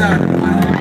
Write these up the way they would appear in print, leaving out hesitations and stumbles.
sound, everybody.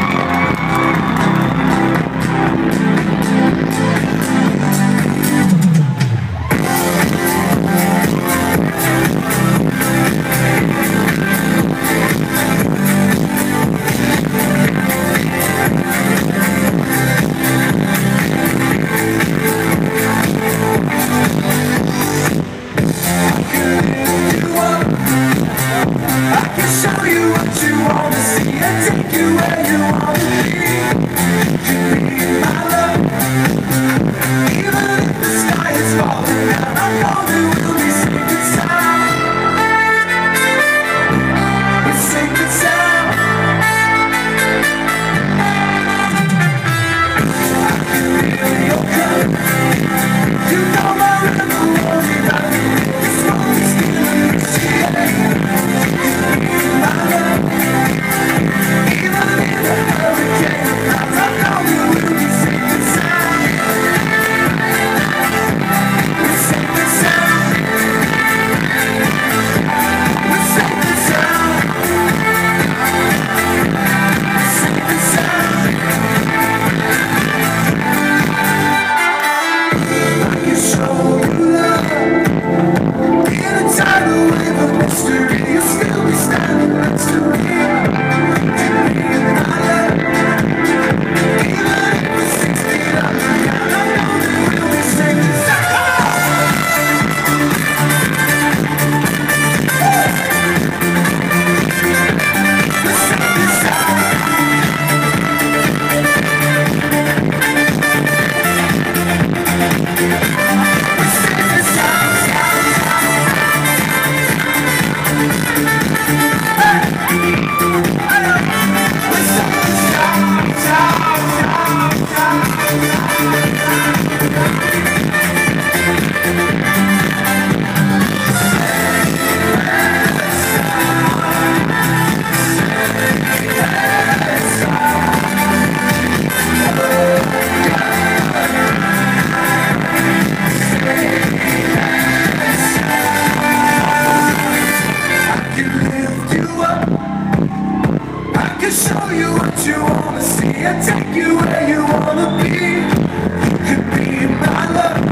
Take you where you wanna be. You could be my love.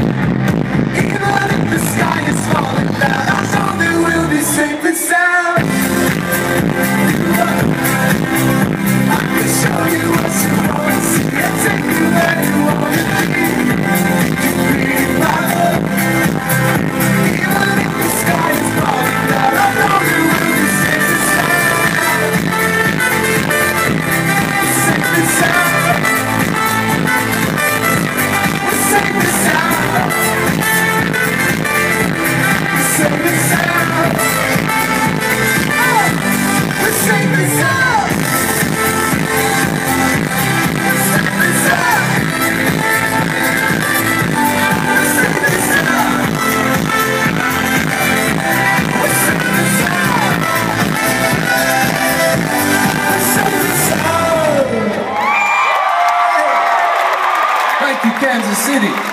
Even if the sky is falling down, I know that we'll be safe and sound. I can show you what you wanna see and take you where you wanna be. You could be my love. Even if the sky is falling down, I know that we'll be safe and sound. Safe and sound. Thank you, Kansas City.